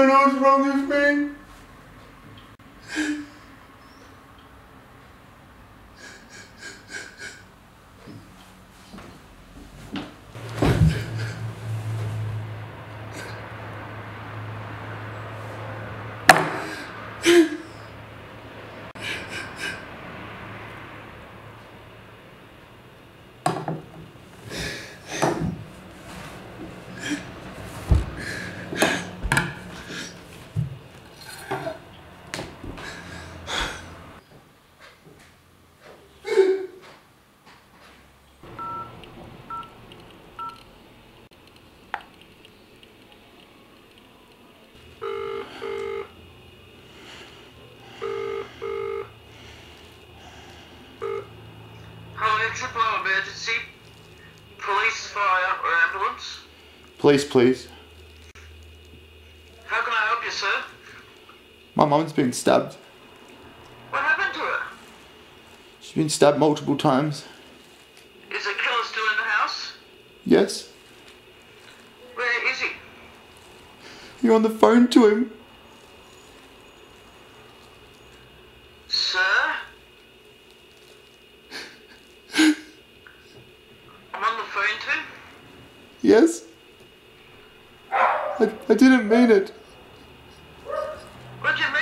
know what's wrong with me? Triple O emergency. Police, fire, or ambulance? Police, please. How can I help you, sir? My mum's been stabbed. What happened to her? She's been stabbed multiple times. Is the killer still in the house? Yes. Where is he? You're on the phone to him. Sir? I'm on the phone too? Yes. I didn't mean it. What do you mean?